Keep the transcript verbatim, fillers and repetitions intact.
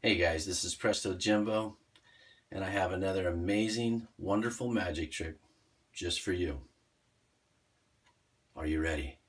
Hey guys, this is Presto Jimbo, and I have another amazing, wonderful magic trick just for you. Are you ready?